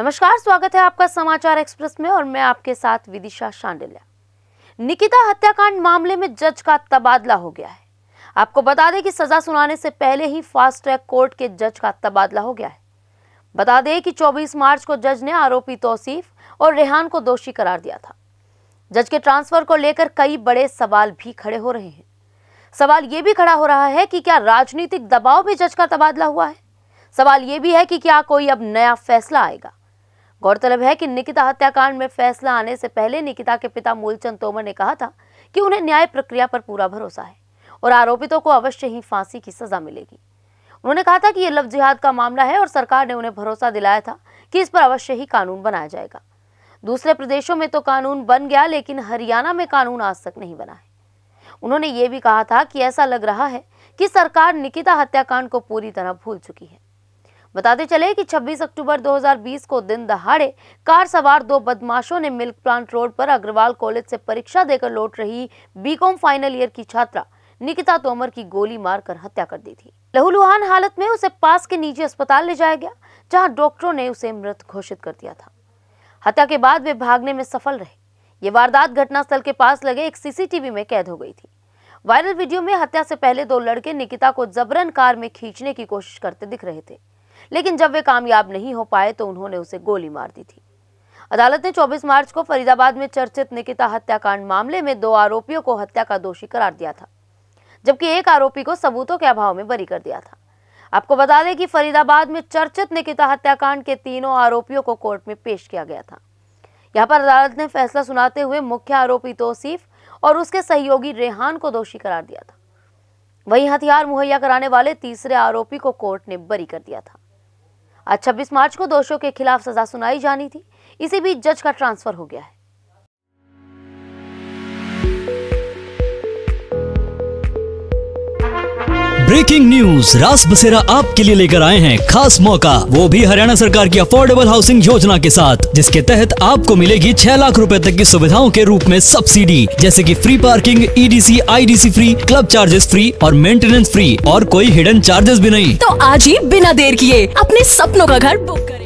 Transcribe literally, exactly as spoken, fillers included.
नमस्कार, स्वागत है आपका समाचार एक्सप्रेस में और मैं आपके साथ विदिशा शांडिल्या। निकिता हत्याकांड मामले में जज का तबादला हो गया है। आपको बता दें कि सजा सुनाने से पहले ही फास्ट ट्रैक कोर्ट के जज का तबादला हो गया है। बता दें कि चौबीस मार्च को जज ने आरोपी तौसीफ और रेहान को दोषी करार दिया था। जज के ट्रांसफर को लेकर कई बड़े सवाल भी खड़े हो रहे हैं। सवाल ये भी खड़ा हो रहा है कि क्या राजनीतिक दबाव में जज का तबादला हुआ है। सवाल ये भी है कि क्या कोई अब नया फैसला आएगा। गौरतलब है कि निकिता हत्याकांड में फैसला आने से पहले निकिता के पिता मूलचंद तोमर ने कहा था कि उन्हें न्याय प्रक्रिया पर पूरा भरोसा है और आरोपितों को अवश्य ही फांसी की सजा मिलेगी। उन्होंने कहा था कि यह लव जिहाद का मामला है और सरकार ने उन्हें भरोसा दिलाया था कि इस पर अवश्य ही कानून बनाया जाएगा। दूसरे प्रदेशों में तो कानून बन गया, लेकिन हरियाणा में कानून आज तक नहीं बना है। उन्होंने ये भी कहा था कि ऐसा लग रहा है कि सरकार निकिता हत्याकांड को पूरी तरह भूल चुकी है। बताते चले कि छब्बीस अक्टूबर दो हज़ार बीस को दिन दहाड़े कार सवार दो बदमाशों ने मिल्क प्लांट रोड पर अग्रवाल कॉलेज से परीक्षा देकर लौट रही बीकॉम फाइनल ईयर की छात्रा निकिता तोमर की गोली मारकर हत्या कर दी थी। लहूलुहान हालत में उसे पास के निजी अस्पताल ले जाया गया, जहां डॉक्टरों ने उसे मृत घोषित कर दिया था। हत्या के बाद वे भागने में सफल रहे। ये वारदात घटनास्थल के पास लगे एक सीसीटीवी में कैद हो गई थी। वायरल वीडियो में हत्या से पहले दो लड़के निकिता को जबरन कार में खींचने की कोशिश करते दिख रहे थे, लेकिन जब वे कामयाब नहीं हो पाए तो उन्होंने उसे गोली मार दी थी। अदालत ने चौबीस मार्च को फरीदाबाद में चर्चित निकिता हत्याकांड मामले में दो आरोपियों को हत्या का दोषी करार दिया था, जबकि एक आरोपी को सबूतों के अभाव में बरी कर दिया था। आपको बता दें कि फरीदाबाद में चर्चित निकिता हत्याकांड के तीनों आरोपियों को कोर्ट में पेश किया गया था। यहाँ पर अदालत ने फैसला सुनाते हुए मुख्य आरोपी तौसीफ और उसके सहयोगी रेहान को दोषी करार दिया था। वहीं हथियार मुहैया कराने वाले तीसरे आरोपी को कोर्ट ने बरी कर दिया था। आज छब्बीस मार्च को दोषियों के खिलाफ सजा सुनाई जानी थी। इसी बीच जज का ट्रांसफर हो गया है। ब्रेकिंग न्यूज, रास बसेरा आपके लिए लेकर आए हैं खास मौका, वो भी हरियाणा सरकार की अफोर्डेबल हाउसिंग योजना के साथ, जिसके तहत आपको मिलेगी छह लाख रुपए तक की सुविधाओं के रूप में सब्सिडी, जैसे कि free parking, EDC, IDC free, club charges free और मेंटेनेंस फ्री, और कोई हिडन चार्जेस भी नहीं। तो आज ही बिना देर किए अपने सपनों का घर बुक करें।